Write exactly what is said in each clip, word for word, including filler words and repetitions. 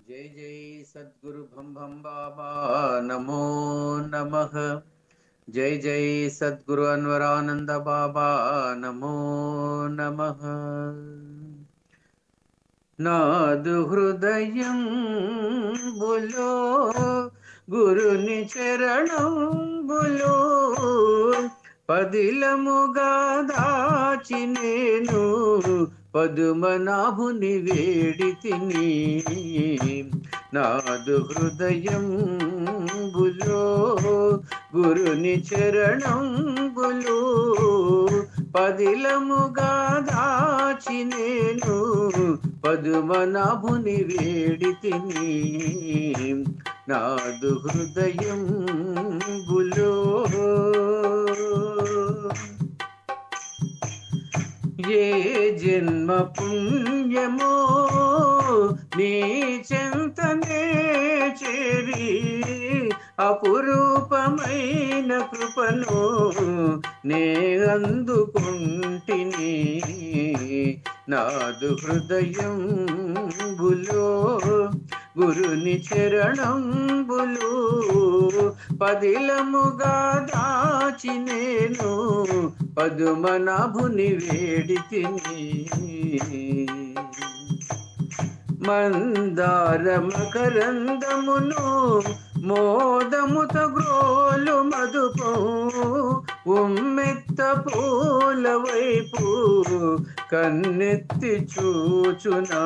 जय जय सद्गुरु भम भम बाबा नमो नमः। जय जय सद्गुरु अनवरानंद बाबा नमो नमः। नादु हृदयं बुलो गुरुनि चरणं बुलो పదిలముగా దాచి నేను పదుమనాభుని వేడి తిని నాదు హృదయం బులో గురుని చరణం బులో పదిలముగా దాచి నేను పదుమనాభుని వేడి తిని నాదు హృదయం బులో ఏ జన్మ పుణ్యమో నీ చెంతనే చేరి అపురూపమైన కృపను నే అందుకుంటిని నాదు హృదయం బులో గురుని చరణం బులు పదిలముగా దాచి నేను పదుమనాభుని వేడి తిని మందార మకరందమును మోదముత గ్రోలు మధుపో ఉమ్మెత్త పూల వైపు కన్నెత్తి చూచునా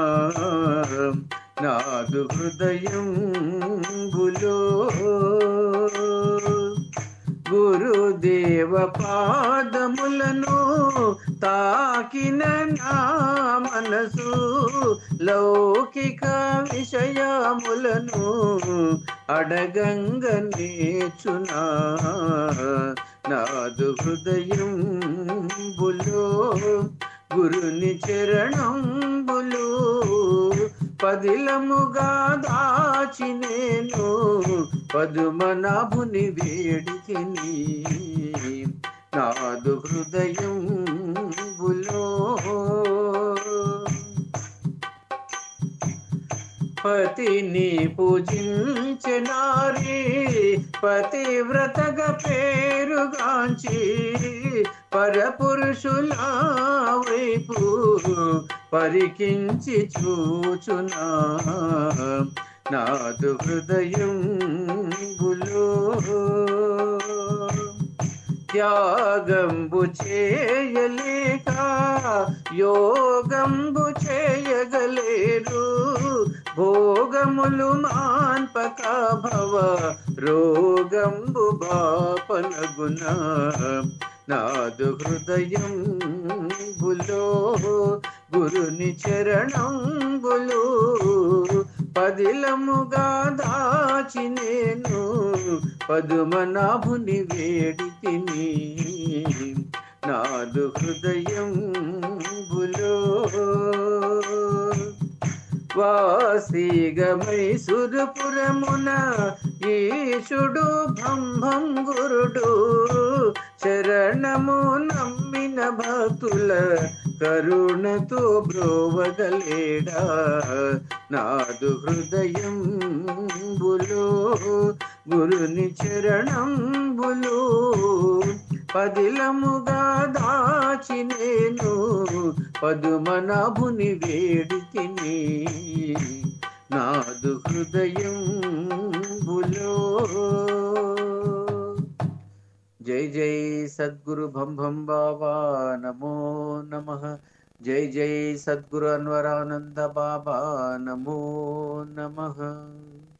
నాదు హృదయం బులో గురుదేవ పాదములను తాకిన నా మనసు లౌకిక విషయములను అడగంగ నేర్చునా నాదు హృదయం బులో గురుని చరణం బులో పదిలముగా దాచి నేను పదుమనాభుని వేడి తిని నాదు హృదయం బులో పతిని పూజించే నారీ పతివ్రతగా పేరుగాంచి పరపురుషుల వైపు పరికించి చూచునా నాదు హృదయం బులో త్యాగంబు చేయలేక యోగంబు చేయగలేరు భోగములు మాన్పక భవ రోగంబు బాపనగుణ నాదు హృదయం బులో గురుని చరణం బులో పదిలముగా దాచి నేను పదుమనాభుని వేడి తిని నాదు హృదయం బులో వాసిగ మైసూరుపురమున ఈశుడు బ్రహ్మం గురుడు శరణము నమ్మిన భక్తుల కరుణతో బ్రోవగలేడా నాదు హృదయం బులో గురుని చరణం బులో పదిలముగా దాచి నేను పదుమనాభుని వేడి తిని నాదు హృదయం బులో జై జై సద్గురు భం భం బాబా నమో నమః। జై జై సద్గురు అన్వరానంద బాబా నమో నమః।